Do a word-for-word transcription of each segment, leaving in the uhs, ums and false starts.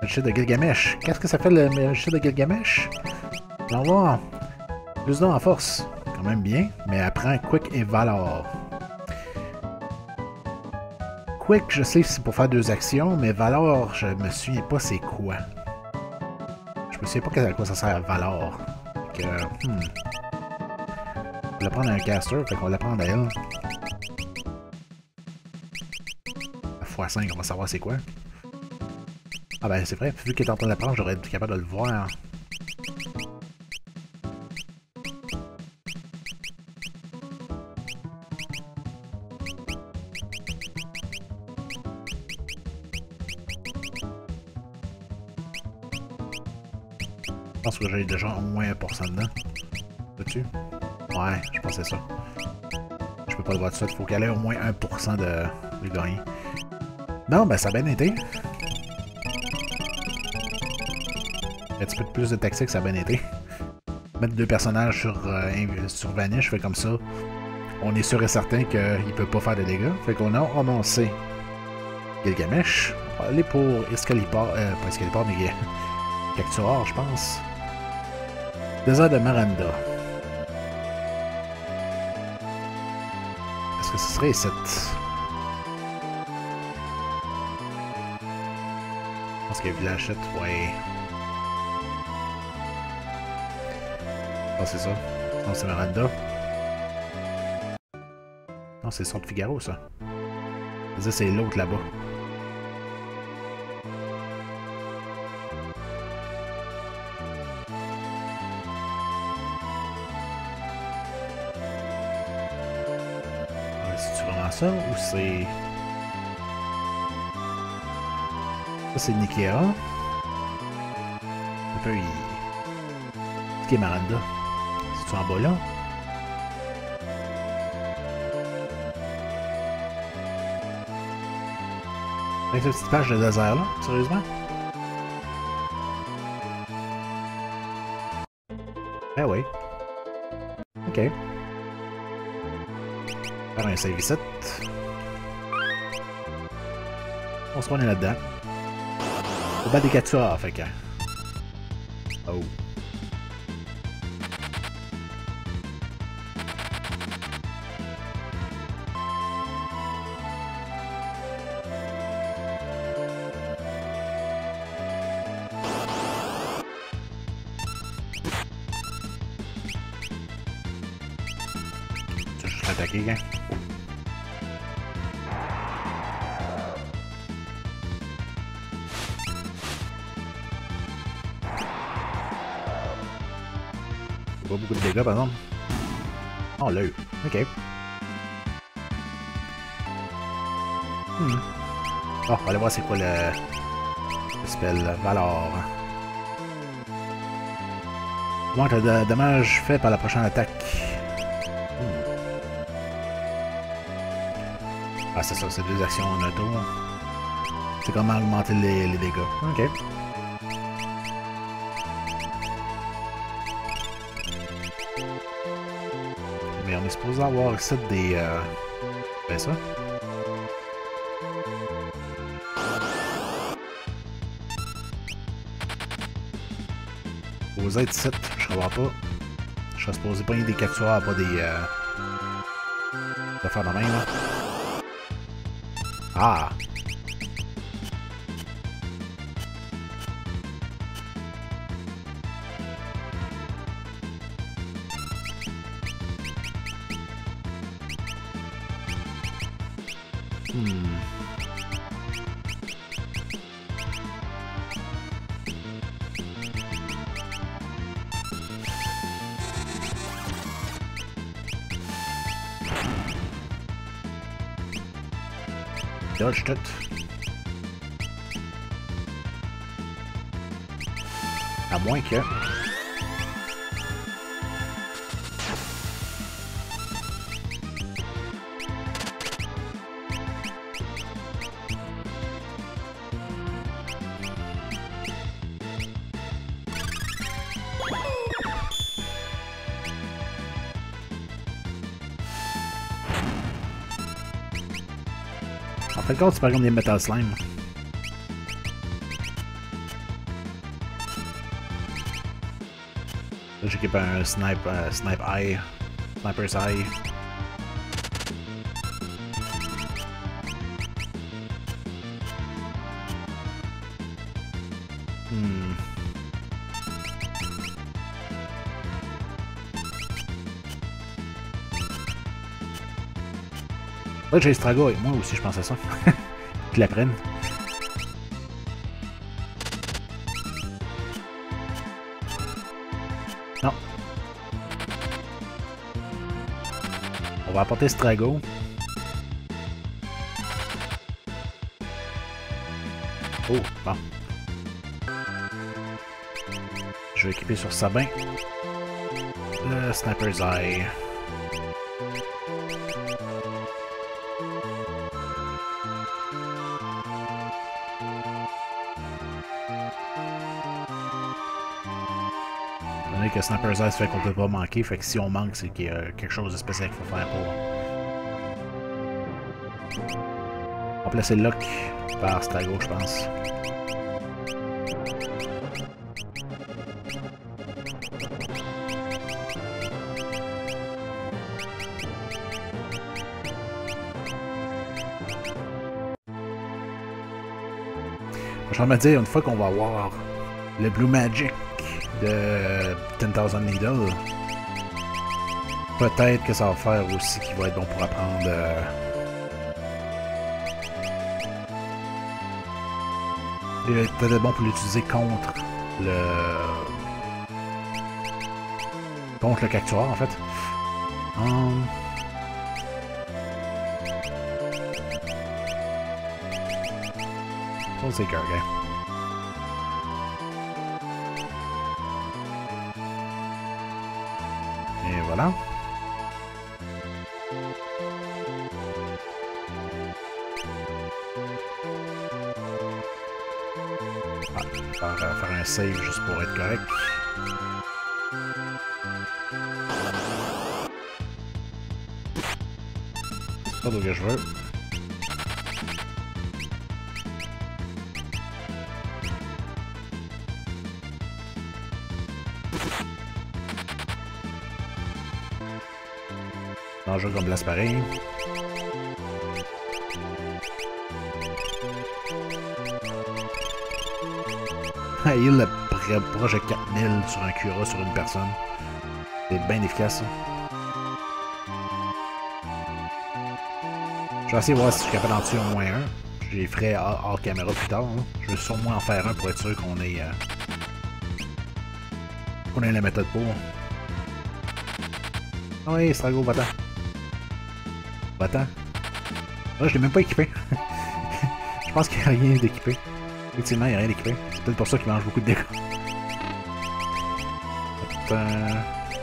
Shit de Gilgamesh. Qu'est-ce que ça fait le shit de Gilgamesh? On va voir. Plus d'un en force. Quand même bien. Mais elle prend Quick et Valor. Quick, je sais que c'est pour faire deux actions, mais Valor, je me souviens pas c'est quoi. Je me souviens pas à quoi ça sert Valor. Donc, euh, hmm. On va la prendre à un caster, fait qu'on va la prendre à elle. fois cinq, on va savoir c'est quoi. Ah ben c'est vrai, vu qu'elle est en train de la prendre, j'aurais été capable de le voir. Je pense que j'ai déjà au moins un pour cent dedans. Peux-tu? Ouais, je pensais ça. Je peux pas le voir tout de suite, il faut qu'elle ait au moins un pour cent de, de gagner. Non, ben ça a bien été. Un petit peu plus de tactique, ça a bien été. Mettre deux personnages sur, euh, sur Vanish, fait comme ça. On est sûr et certain qu'il ne peut pas faire de dégâts. Fait qu'on a ramassé Gilgamesh. On va aller pour Excalibur, euh, pas Excalibur, mais Cactuar, je pense. Désert de Maranda. Est-ce que ce serait ici? Je pense qu'il y a Village sept, ouais. Ah, c'est ça. Non, c'est Maranda. Non, c'est Sorte Figaro, ça. Ça, c'est l'autre là-bas. Ah, c'est-tu vraiment ça, ou c'est... Ça, c'est Nikea. Un peu, il... C'est qui est Maranda? C'est-tu en bas, là? Avec cette petite page de désert, là? Sérieusement? Ah oui. Ok. Faire un save ici. On se remet là-dedans. On bat des Cactuars, fait que... Oh. Tu veux juste l'attaquer, hein? Pas beaucoup de dégâts, par exemple. Oh, là. Ok. Hmm. Oh, on va aller voir c'est quoi le... le spell Valor. Augmente le dommage fait par la prochaine attaque. Hmm. Ah, c'est ça, c'est deux actions en auto. C'est comment augmenter les, les dégâts. Ok. Mais on est supposé avoir ici des... Euh... Ben ça. Aux aides ici, je ne vois pas. Je serais supposé pogner des Cactuars, pas des... Euh... de faire de même, là. Ah! Hmm. Dodge tout. À moins que... En fait, quand tu parles comme des Metal Slime. J'équipe un snipe, euh, snipe eye. Sniper's eye. Hmm. Ouais, j'ai Strago avec moi aussi, je pense à ça. Qu'ils la prennent. Non. On va apporter Strago. Oh, bon. Je vais équiper sur Sabin. Le Sniper's Eye. Que Sniper's Eye fait qu'on peut pas manquer, fait que si on manque, c'est qu'il y a quelque chose de spécial qu'il faut faire pour. Remplacer le lock par Strago, je pense. Je vais me dire, une fois qu'on va avoir le Blue Magic de ten thousand Needle, peut-être que ça va faire aussi qu'il va être bon pour apprendre euh... il va peut-être bon pour l'utiliser contre le contre le Cactuar en fait. Hum... Soul Seeker, ok. Et voilà. Ah, faire, euh, faire un save juste pour être correct. C'est pas d'où que je veux. Dangereux comme Blast pareil. Il le projette quatre mille sur un Cura sur une personne. C'est bien efficace ça. Je vais essayer de voir si je suis capable d'en tuer au moins un. Je les ferai hors, hors caméra plus tard. Hein. Je veux sûrement en faire un pour être sûr qu'on ait, euh, qu'on ait la méthode pour. Oui, Strago, va-t'en. Va-t'en. Ah, je l'ai même pas équipé. Je pense qu'il n'y a rien d'équipé. Effectivement, il n'y a rien d'équipé. C'est peut-être pour ça qu'il mange beaucoup de dégâts. Attends.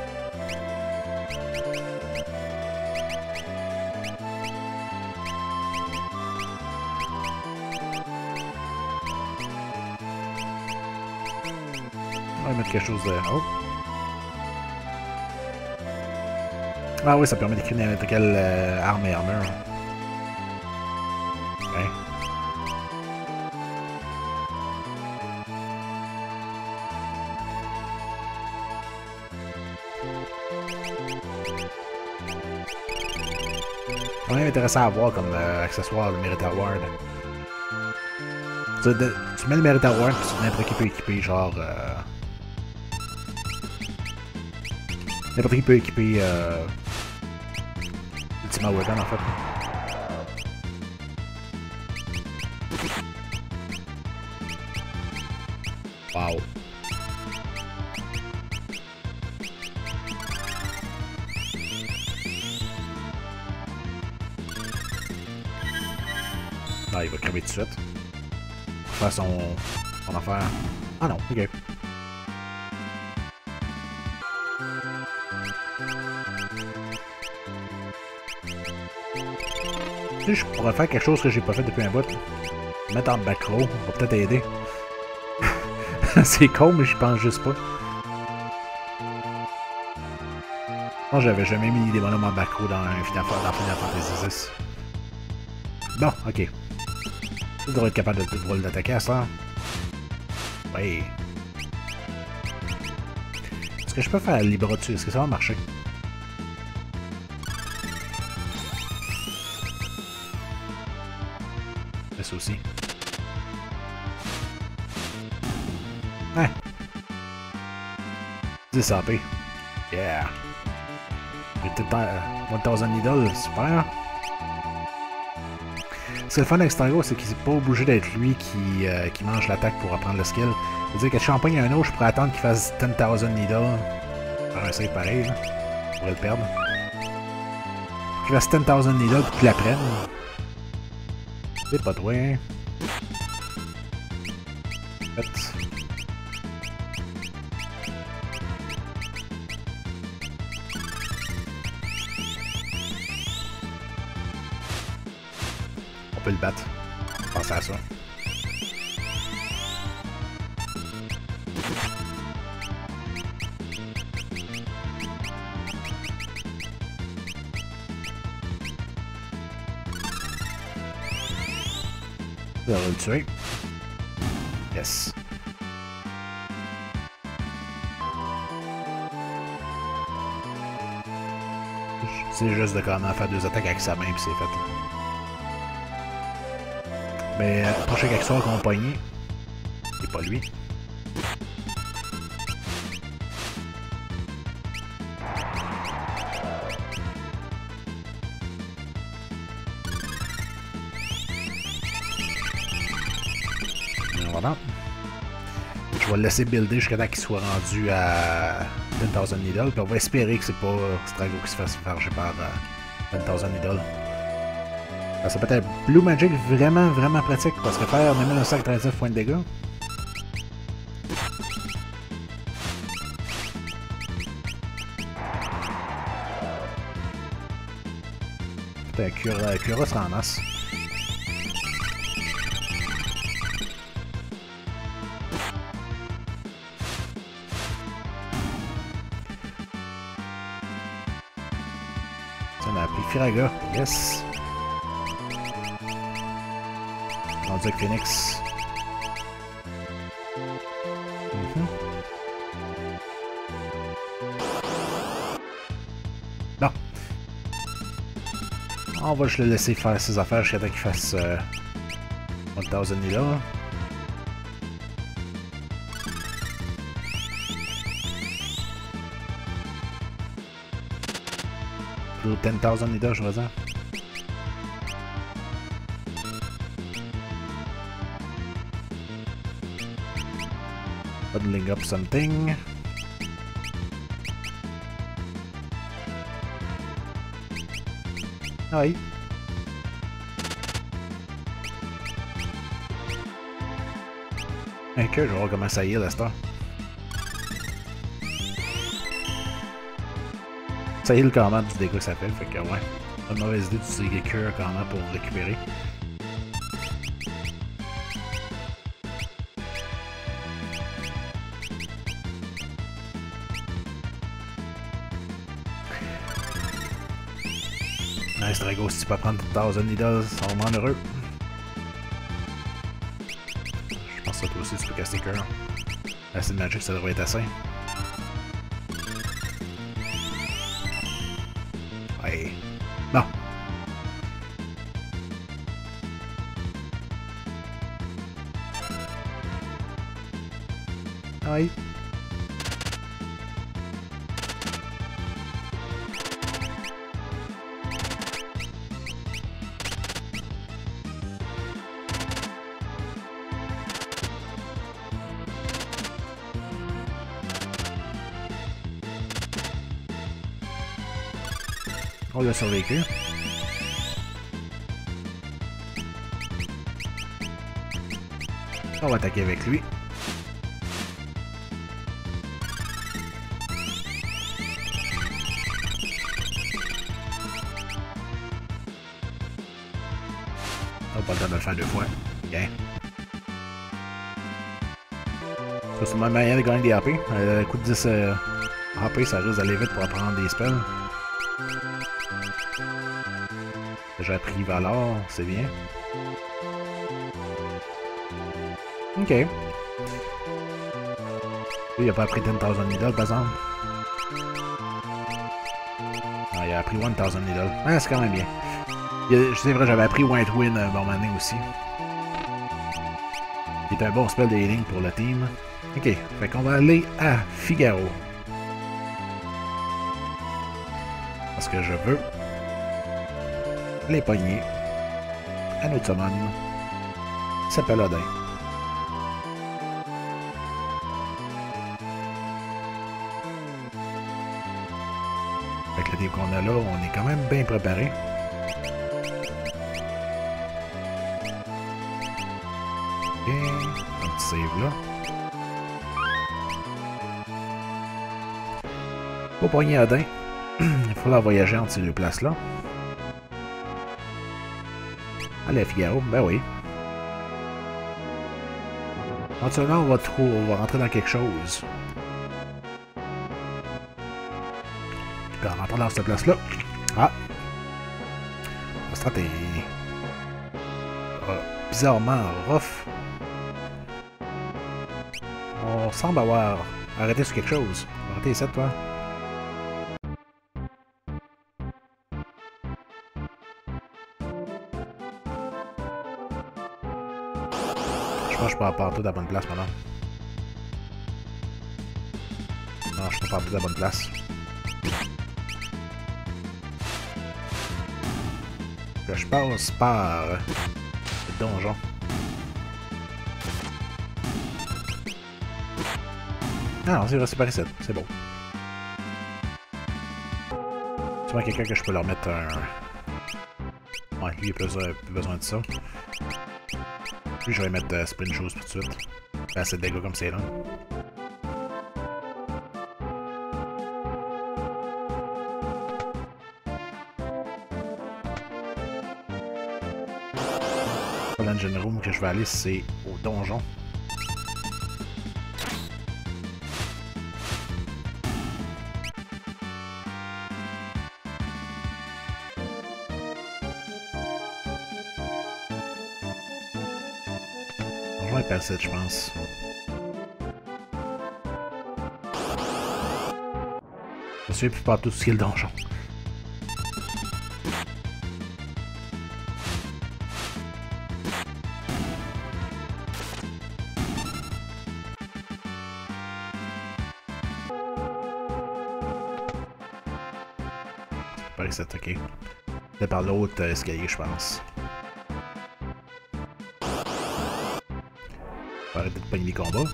On va mettre quelque chose de... Oh! Ah oui, ça permet d'écrire n'importe quelle euh, arme et armure. Ouais. C'est quand même intéressant à voir comme euh, accessoire le Merit Award. Tu, de, tu mets le Merit Award puis n'importe qui peut équiper genre... Euh... N'importe qui peut équiper... Euh... Ultima Weapon en fait. Wow. Ah, il va crever tout de suite. Faire son, son affaire. Ah non, ok. Si je pourrais faire quelque chose que j'ai pas fait depuis un bout. Mettre en back row, va peut-être aider. C'est con, mais je pense juste pas. Moi, j'avais jamais mis des bonhommes en back row dans un Final Fantasy six. Bon, ok. Tu devrais être capable de, de, de l'attaquer à ça. Oui. Est-ce que je peux faire Libra dessus? Est-ce que ça va marcher? C'est ça aussi. Ouais. dix A P. Yeah. J'ai tout le temps mille needles, super. Ce qui est le fun avec Strago, c'est qu'il n'est pas obligé d'être lui qui, euh, qui mange l'attaque pour apprendre le skill. C'est-à-dire que si j'en pogne un autre, je pourrais attendre qu'il fasse dix mille needles. Faire un save pareil, là. Je pourrais le perdre. Qu'il fasse dix mille needles pour qu'il l'apprenne. C'est pas toi. En fait. On peut le battre. Pensez à ça. Ça va le tuer. Yes. C'est juste de comment faire deux attaques avec sa main puis c'est fait. Mais euh, prochain accessoire qu'on va pogner, c'est pas lui. Voilà. Je vais le laisser builder jusqu'à temps qu'il soit rendu à dix mille needles, puis on va espérer que c'est pas Strago qui se fasse farger par euh, dix mille needles. Ça peut être Blue Magic vraiment vraiment pratique parce que faire mille neuf cent quatre-vingt-dix-neuf points de dégâts. Peut-être Cura, Cura sera en masse. On a appelé Firaga, yes. Rendu avec Phoenix. Mm-hmm. Bon. On va juste le laisser faire ses affaires jusqu'à temps qu'il fasse euh, mille needles. Plutôt dix mille needles, je veux dire. Bundling up something. Ah oui. Ok, je vais voir comment ça y est là, cette heure. Ça heal quand même du dégât que ça fait, fait que ouais. Pas de mauvaise idée d'utiliser Cure quand même pour récupérer. Nice Drago, si tu peux prendre mille needles, ça va me rendre heureux. Je pense que toi aussi tu peux casser Cure. Acid Magic, ça devrait être assez. Ouais. Bon. Oui. On l'a survécu. On va attaquer avec lui. On n'a pas le temps de le faire deux fois. Bien. Ça, c'est ma manière de gagner des A P. Euh, coup de dix euh, A P, ça risque d'aller vite pour apprendre des spells. J'ai appris Valor, c'est bien. Ok. Lui, il a pas appris dix mille needles, par exemple. Ah, il a appris mille Needle. Ah, c'est quand même bien. C'est vrai, j'avais appris White Wind à un moment donné aussi. Qui est un bon spell de healing pour le team. Ok, fait qu'on va aller à Figaro. Parce que je veux les pogner à notre summon. Il s'appelle Odin. Avec le team qu'on a là, on est quand même bien préparé. Ok, un petit save là. Pour pogner Odin, il faut la voyager entre ces deux places-là. Allez, Figaro, ben oui. Éventuellement, on va, trop, on va rentrer dans quelque chose. Puis en rentrant dans cette place-là. Ah! La strat est euh, bizarrement rough. On semble avoir arrêté sur quelque chose. Arrêtez ça, toi. Je pense que je peux partout à la bonne place maintenant. Non, je peux pas partout à la bonne place. Que je passe par le donjon. Ah non, c'est vrai, c'est par ici. C'est bon. Tu vois quelqu'un que je peux leur mettre un... Ouais, lui, il a plus, euh, plus besoin de ça. Puis je vais mettre euh, Sprint Shoes tout de suite. Fait assez de dégâts comme c'est là. L'engine room que je vais aller, c'est au donjon. Donjon est passé, je pense. Je suis plus partout ce qui est le donjon. Par ici, ok. C'est par l'autre euh, escalier, je pense. On va arrêter de pogner les combats.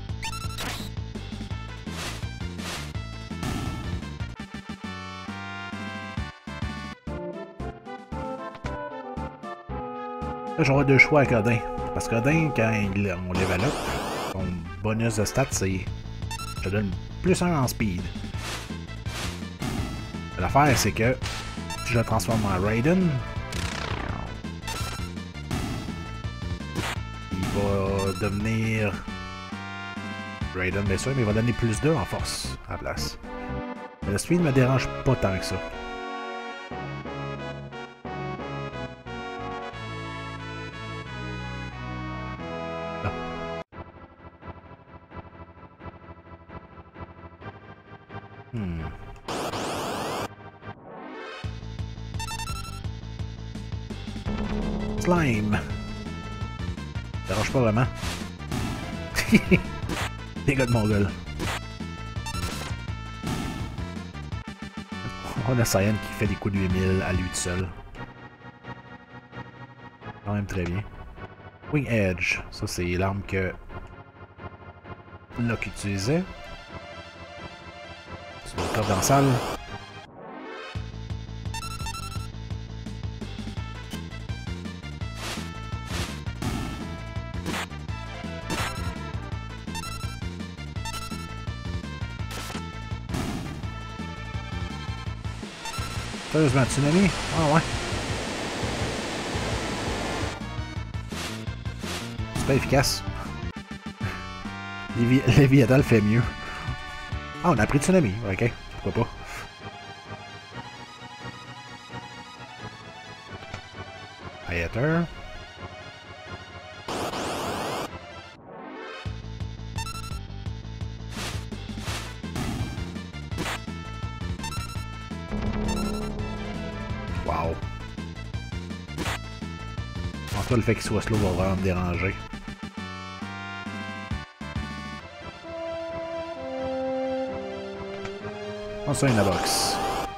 Là, j'aurai deux choix avec Odin. Parce qu'Odin, quand il, on level up, son bonus de stats, c'est... Je te donne plus un en speed. L'affaire, c'est que si je le transforme en Raiden, il va devenir Raiden, bien sûr, mais il va donner plus deux en force à la place. Mais le speed me dérange pas tant que ça. Non. Hmm. Slime. Ça dérange pas vraiment. Les gars de Mongol. On a Cyan qui fait des coups de huit mille à lui tout seul. Quand même très bien. Wing Edge. Ça, c'est l'arme que Locke utilisait. C'est le corps dans la salle. Sérieusement, tsunami? Ah ouais. C'est pas efficace. Léviathan le fait mieux. Ah, on a pris tsunami. Ok, pourquoi pas. Hayater. Wow. En tout cas, le fait qu'il soit slow va vraiment me déranger. On sort une box.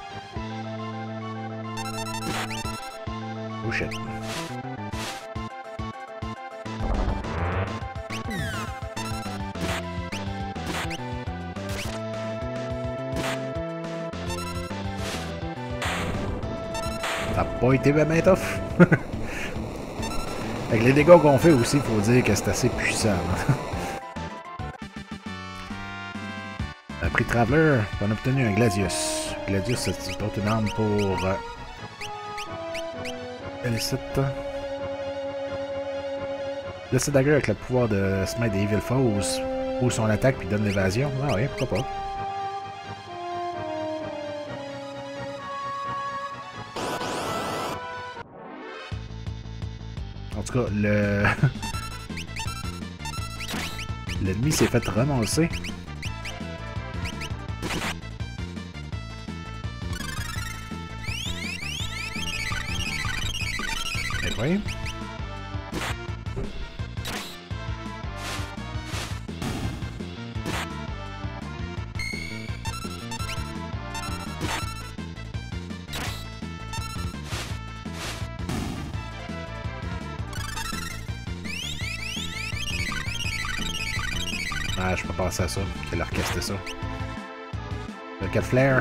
Oh shit. Ça n'a pas été bien tough. Avec les dégâts qu'on fait aussi, il faut dire que c'est assez puissant. Prix Traveler, on a obtenu un Gladius. Gladius, c'est une arme pour... Euh, Elicite. Le Dagger avec le pouvoir de Smite des Evil Foes. Ou son attaque puis donne l'évasion. Ah oui, pourquoi pas. En tout cas, le... L'ennemi s'est fait ramasser. Oui. Ah, je peux passer à ça. Quel orchestre ça. Le quatre flair.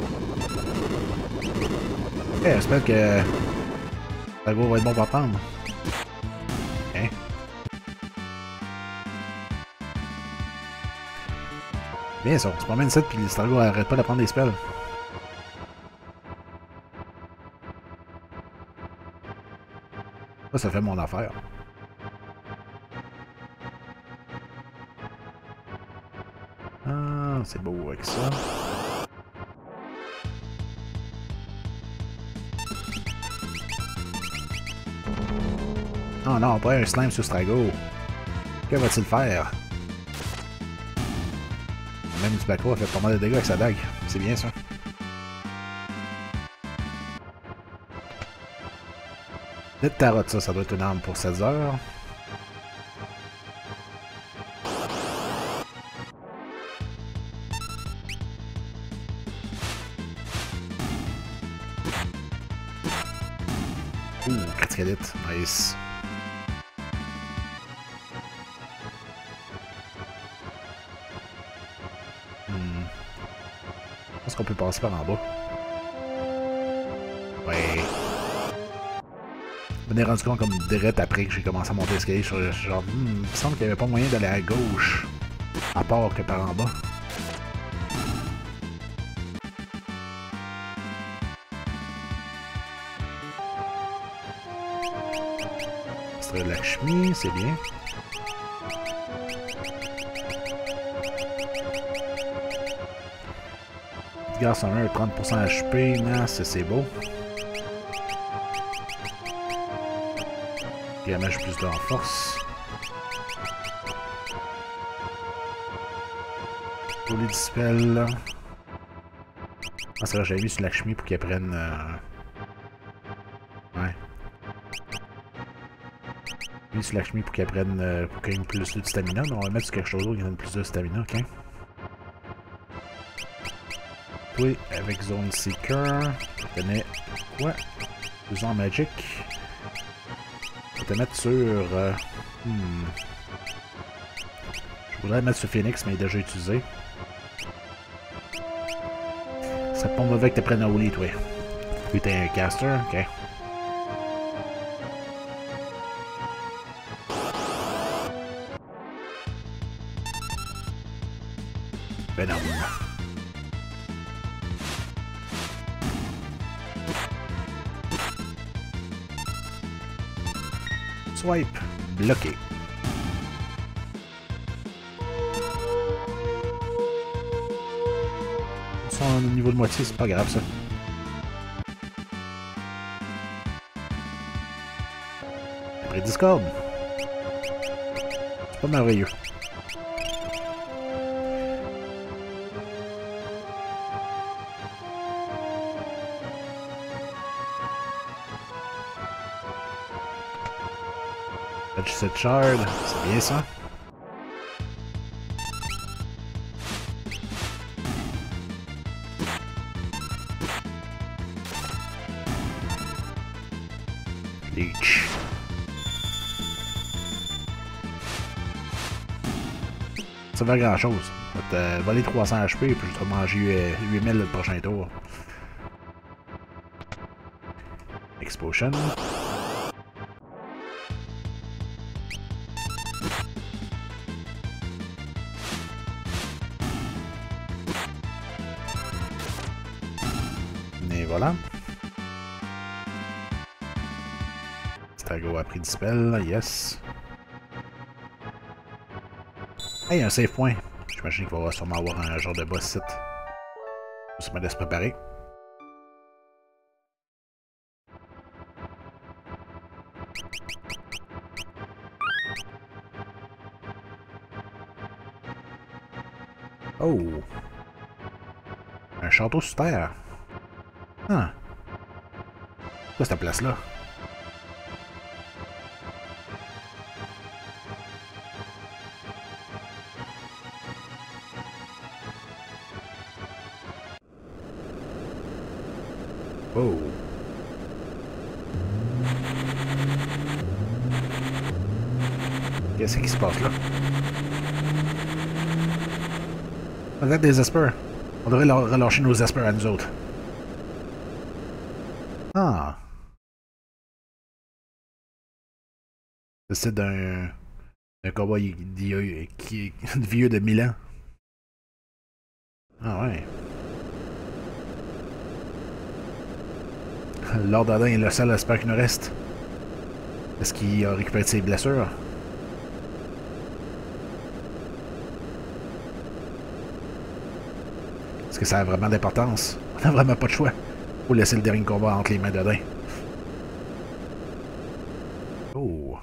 Ok, j'espère que ça va être bon pour prendre. Ok. Bien ça, on se promène ici puis le Stargo arrête pas de prendre des spells. Ça, ça fait mon affaire. Ah, c'est beau avec ça. Oh non, pas un slime sur Strago. Que va-t-il faire? Même du Bacro a fait pas mal de dégâts avec sa dague. C'est bien ça. Le tarot, ça, ça doit être une arme pour sept heures. Ouh, critique edit. Nice. Est-ce qu'on peut passer par en bas? Ouais. Je m'en ai rendu compte comme direct après que j'ai commencé à monter l'escalier. Genre, hmm, il me semble qu'il n'y avait pas moyen d'aller à gauche. À part que par en bas. C'est Lakshmi, c'est bien. Garde son un, trente pour cent H P, masse, c'est beau. Gamage plus de en force. Pour les dispels. Ah, c'est vrai, j'avais mis sur Lakshmi pour qu'elle prenne. Euh... Ouais. J'ai mis sur Lakshmi pour qu'elle prenne. Euh, pour qu'elle ait plus de stamina, mais on va mettre sur quelque chose d'autre qui donne plus de stamina, ok? Oui, avec Zone Seeker, je connais quoi? Deux ans Magic. Je vais te mettre sur. Euh, hmm. Je voudrais le mettre sur Phoenix, mais il est déjà utilisé. Ce serait pas mauvais que tu prennes un Holy, toi. Puis t'es un caster, ok. Ben non. Swipe. Bloqué. Ils sont au niveau de moitié, c'est pas grave ça. Après Discord. C'est pas merveilleux. Set Shard, c'est bien ça. Leech. Ça va grand chose. Va te euh, voler trois cents H P et puis je vais manger euh, huit mille le prochain tour. Explosion. Et voilà. Stago a pris dispel, yes. Hey, un save point. J'imagine qu'il va sûrement avoir un genre de boss site. Ça me laisse préparer. Oh! Un château sous terre. Ah! Quoi cette place-là? Oh! Qu'est-ce qui se passe là? On a des espers. On devrait relâcher nos espers à nous autres. Ah! C'est d'un... d'un cowboy qui est vieux de mille ans. Ah ouais. Lord Odin est le seul esper qui nous reste. Est-ce qu'il a récupéré ses blessures? Est-ce que ça a vraiment d'importance? On n'a vraiment pas de choix. Faut laisser le dernier combat entre les mains d'Odin. Oh.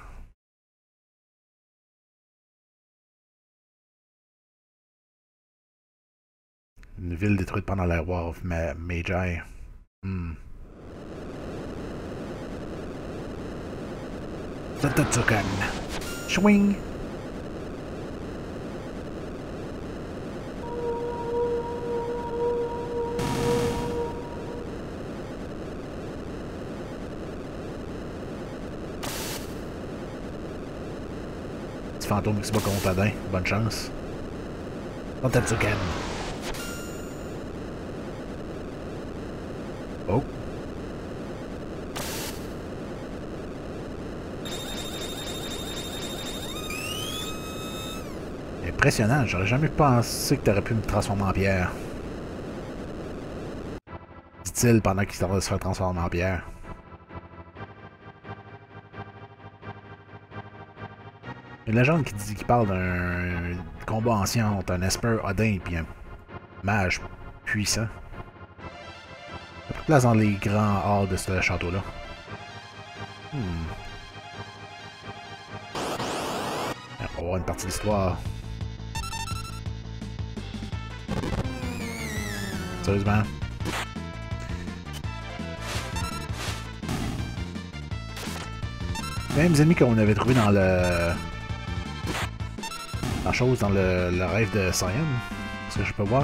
Une ville détruite pendant la War of Ma Magi. Hmm. Tatotsukan. Swing. Petit fantôme qui se bat contre Odin. Bonne chance. Tatotsukan. Oh. Impressionnant, j'aurais jamais pensé que tu aurais pu me transformer en pierre. Dit-il pendant qu'il s'en va se faire transformer en pierre. Une légende qui dit qu'il parle d'un combat ancien entre un Esper Odin et un mage puissant. Il y a plus de place dans les grands halls de ce château-là. Hmm. On va voir une partie de l'histoire. Sérieusement. Les mêmes ennemis qu'on avait trouvé dans le... dans chose, dans le, le rêve de Cyan. Est-ce que je peux voir?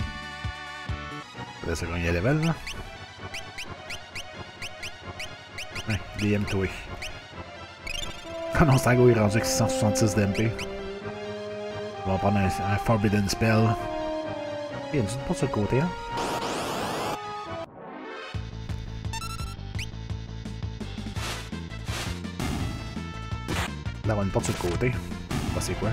Là, c'est gagné level, là. Ouais, D M toi. Ah non, Stago est rendu avec six cent soixante-six d'M P. On va prendre un, un Forbidden Spell. Il y a une petite porte sur le côté, hein? Là, on a une porte sur le côté. Je sais pas c'est quoi.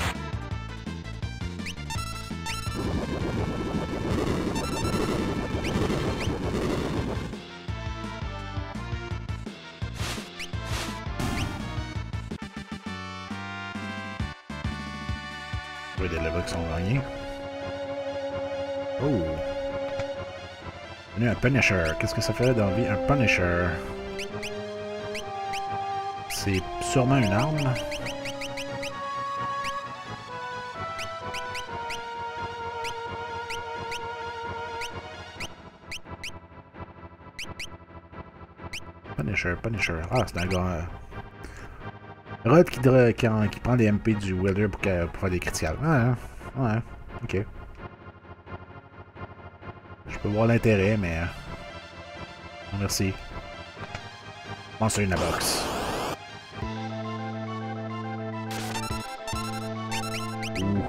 Oui, des levels qui sont gagnés. Oh! On a un Punisher. Qu'est-ce que ça ferait dans la vie, un Punisher? C'est sûrement une arme. Punisher, Punisher. Ah, c'est un gars... Rod qui, qui, qui prend les M P du Wielder pour, pour faire des criticals. Ouais, ouais, ok. Je peux voir l'intérêt, mais... Merci. Monster in a box. Ouh.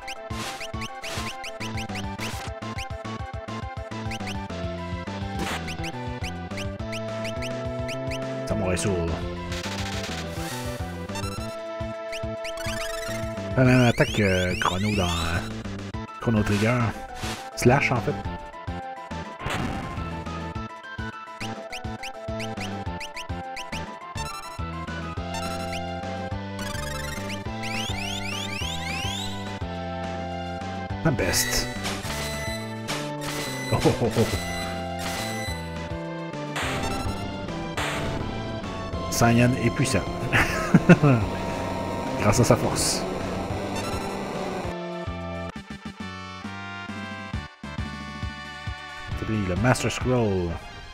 Samurai Soul. La même attaque que Chrono dans euh, Chrono Trigger. Slash en fait. Ma best. Oh, oh, oh, oh. Saiyan est puissant. Grâce à sa force. Le Master Scroll.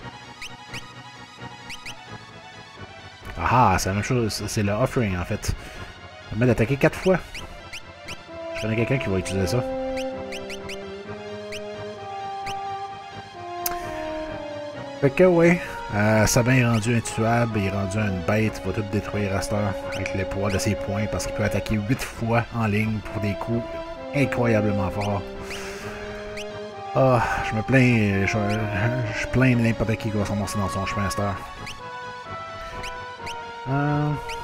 Ah, c'est la même chose. C'est le offering en fait. Ça permet d'attaquer quatre fois. Je connais quelqu'un qui va utiliser ça. Fait que ouais, euh, Sabin est rendu intuable, il est rendu une bête, il va tout détruire à cette heure avec le pouvoir de ses points parce qu'il peut attaquer huit fois en ligne pour des coups incroyablement forts. Ah, oh, je me plains, je, je plains n'importe qui qui va se ramasser dans son chemin à cette heure. Euh...